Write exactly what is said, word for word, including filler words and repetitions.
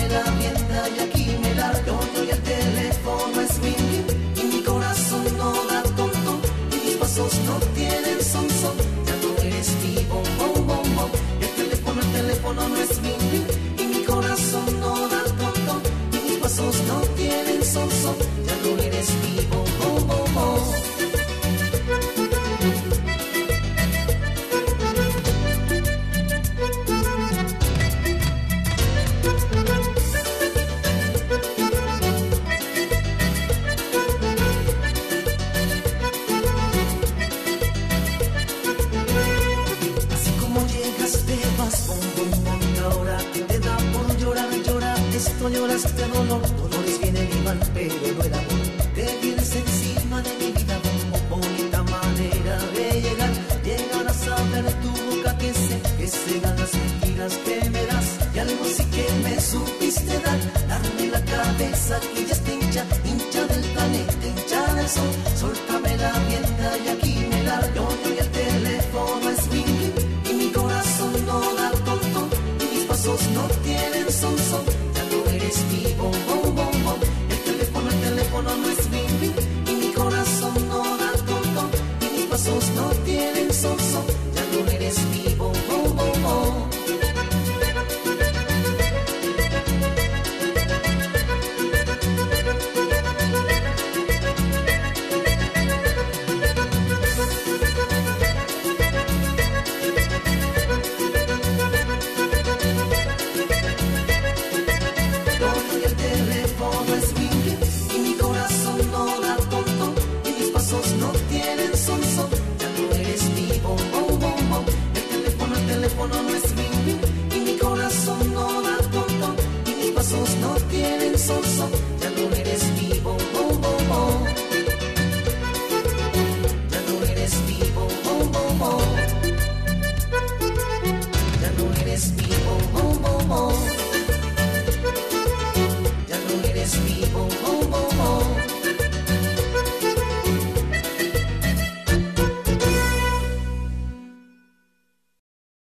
la rienda y aquí me largo yo y el teléfono es mi ring y mi corazón no da tonto y mis pasos no tienen son son. Ya no eres mi bom bom bom bom. El teléfono, el teléfono no es mi ring y mi corazón no da tonto y mis pasos no tienen son son. Ya no eres mi bom bom bom bom. Lloraste dolor, dolores vienen y van, pero no el amor. Te vienes encima de mi vida, oh, bonita manera de llegar. Llegar a saber de tu boca que sé que cegan las mentiras que me das. Y algo sí que me supiste dar, darme la cabeza que ya está hincha, hincha del planeta, hincha del sol. Soltame la rienda y aquí me largo yo y el teléfono es mi ring y mi corazón no da tonto y mis pasos no tienen son son. Eres mi bom bom bom bom. El teléfono, el teléfono no es mi ring y mi corazón no da tonto y mis pasos no tienen son son. Ya no eres mi bom bom bom bom. Ya no eres mi bom bom.